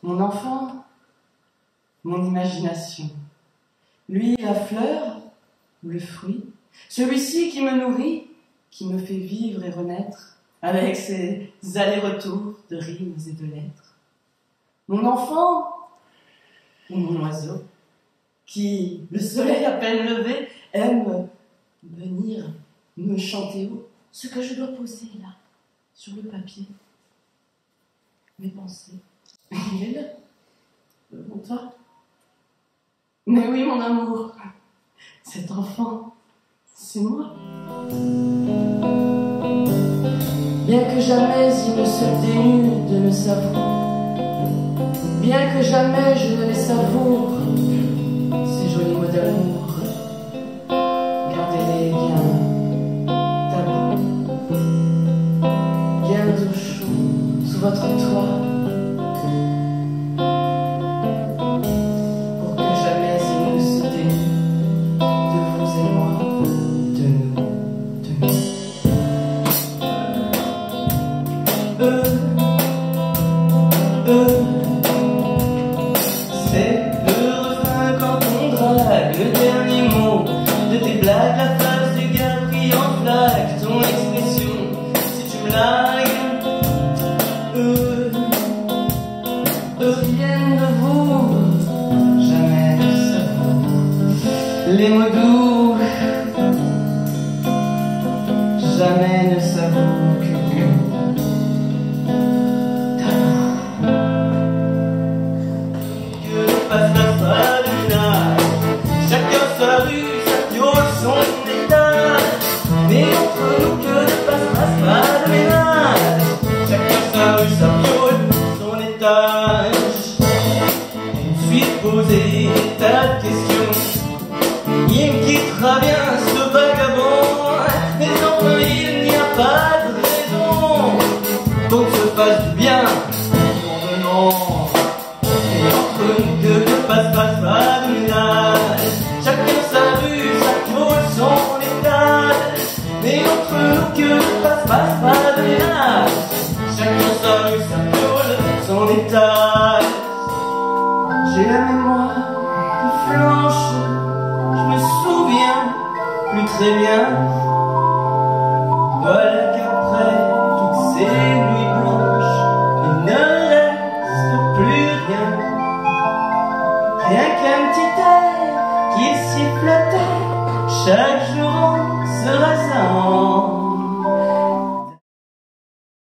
Mon enfant, mon imagination, lui la fleur ou le fruit, celui-ci qui me nourrit, qui me fait vivre et renaître, avec ses allers-retours de rimes et de lettres. Mon enfant ou mon oiseau, qui, le soleil à peine levé, aime venir me chanter haut ce que je dois poser là, sur le papier. Mes pensées. Il est là, devant toi. Mais oui, mon amour, cet enfant, c'est moi. Bien que jamais il ne se dénude de me savourer, bien que jamais je ne les savoure, ces jolis mots d'amour, gardez-les bien tabous, bien au chaud sous votre toit, pour que jamais il ne se dénude de vous et moi, de nous, de nous. C'est le refrain quand on drague, le dernier mot de tes blagues, la face du gars pris en flaque, ton expression, si tu me lagues. Qui viennent de vous, jamais ne savent les mots doux, jamais ne savent que vous. Chacun sa rue, sa fiole, son étage. Mais entre nous que ne passe pas de ménage. Chacun sa rue, sa fiole, son étage. Ensuite poser des tas de questions. Il me quittera bien ce vagabond. Mais enfin il n'y a pas de raison qu'on se fasse du bien. Non, non. Et entre nous que ne passe pas de ménage. Chacun sa rue, sa fiole, son étage. Mais entre nous que ne passe pas de ménage. Chacun sa rue, sa fiole, son étage. J'ai la mémoire de flanche, je me souviens plus très bien. Voilà qu'après toutes ces nuits blanches, il ne reste plus rien. Rien qu'un petit air qui sifflotait chaque jour.